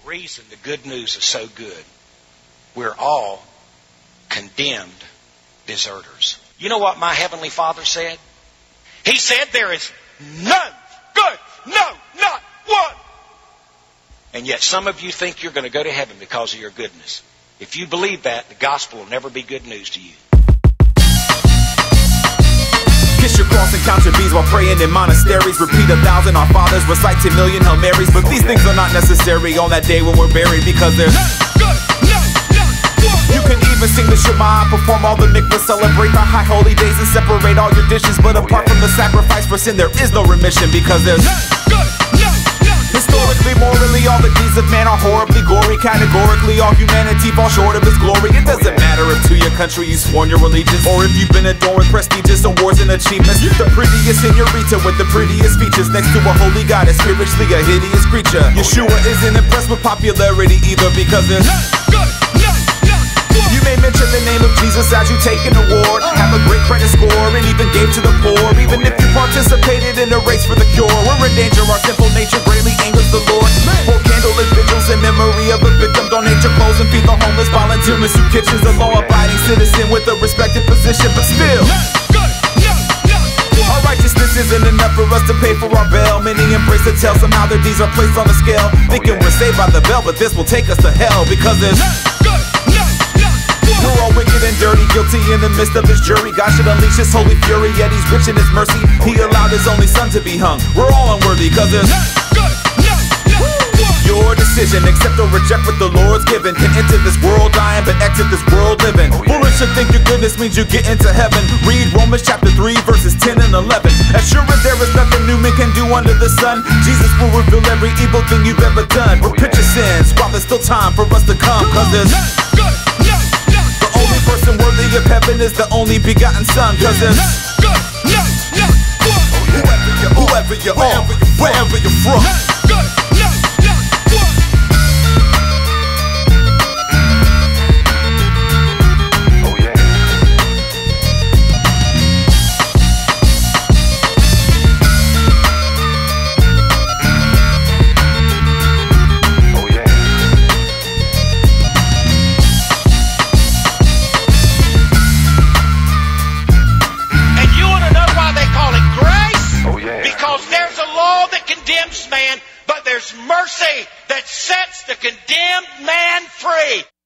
reason the good news is so good. We're all condemned deserters. You know what my Heavenly Father said? He said there is none good, no, not one. And yet some of you think you're going to go to heaven because of your goodness. If you believe that, the gospel will never be good news to you. Kiss your cross and count your beads while praying in monasteries. Repeat 1,000 Our Fathers, recite 10 million Hail Marys. But these things are not necessary on that day when we're buried, because there's you can even sing the Shema, perform all the mikvahs, celebrate the high holy days, and separate all your dishes. But apart from the sacrifice for sin, there is no remission, because there's historically, morally, all the deeds of man are horribly gory. Categorically, all humanity falls short of His glory. It doesn't matter if to your country you sworn your allegiance, or if you've been adored with prestigious awards and achievements. The prettiest señorita with the prettiest features, next to a holy goddess, spiritually a hideous creature. Yeshua isn't impressed with popularity either, because there's you may mention the name of Jesus as you take an award, have a great credit score, and even gave to the poor. Even if you participated in a race for the cure, we're in danger, our sinful nature greatly angers the Lord. Pour candlelit vigils in memory of a victim, donate your clothes and feed the homeless, volunteer in soup kitchens. A law-abiding citizen with a respected position, but still our righteousness isn't enough for us to pay for our bail. Many embrace the tale, somehow their deeds are placed on a scale, thinking we're saved by the bell, but this will take us to hell, because there's we're all wicked and dirty, guilty in the midst of His jury. God should unleash His holy fury, yet He's rich in His mercy. He allowed His only Son to be hung. We're all unworthy, cause there's your decision, accept or reject what the Lord's given. Can enter this world dying, but exit this world living. Foolish to think your goodness means you get into heaven. Read Romans chapter 3 verses 10 and 11. As sure as there is nothing new man can do under the sun, Jesus will reveal every evil thing you've ever done. Repent your sins while there's still time for us to come, cause there's the only person worthy of heaven is the only begotten Son, cause there's whoever you are, wherever you're from. Man, but there's mercy that sets the condemned man free.